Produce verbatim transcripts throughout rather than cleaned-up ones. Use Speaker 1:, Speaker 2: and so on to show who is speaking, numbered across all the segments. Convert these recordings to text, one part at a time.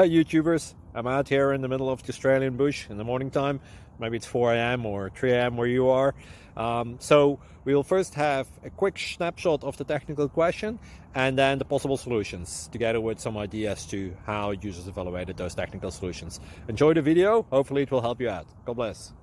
Speaker 1: Hi YouTubers, I'm out here in the middle of the Australian bush in the morning time. Maybe it's four A M or three A M where you are. Um, so we'll first have a quick snapshot of the technical question and then the possible solutions, together with some ideas to how users evaluated those technical solutions. Enjoy the video, hopefully it will help you out. God bless.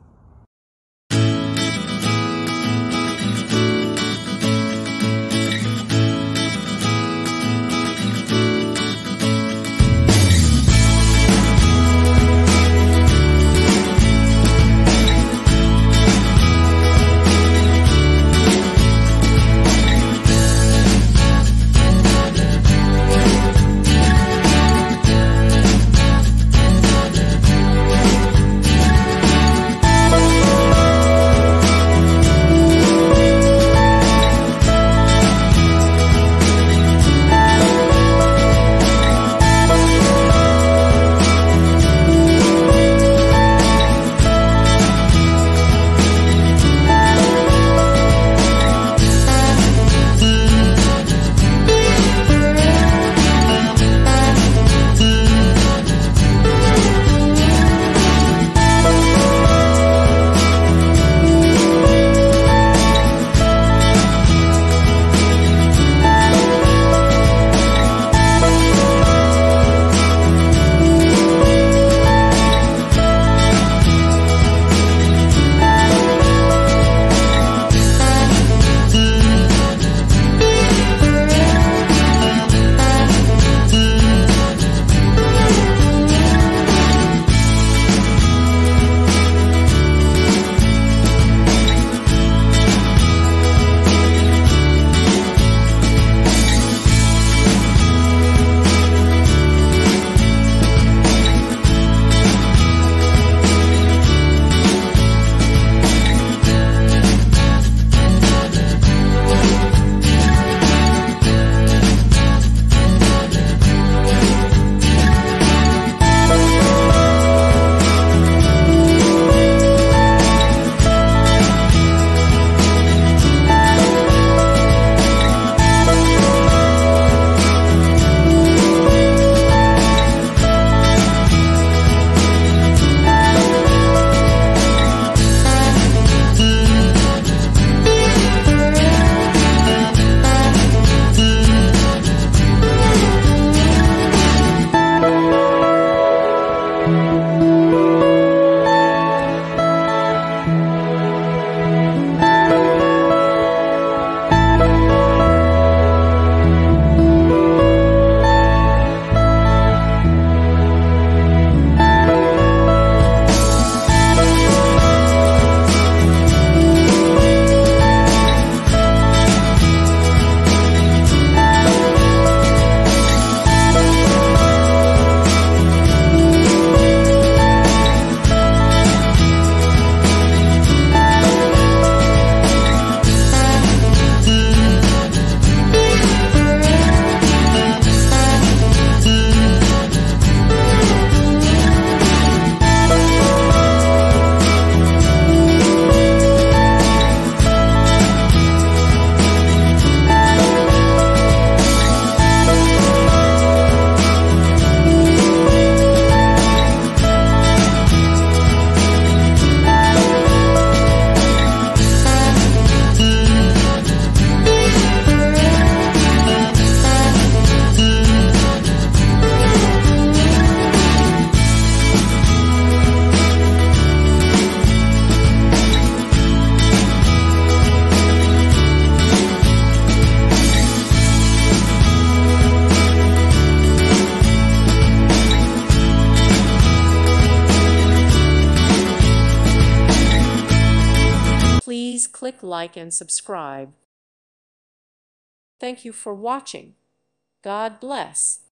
Speaker 2: Please click like and subscribe. Thank you for watching. God bless.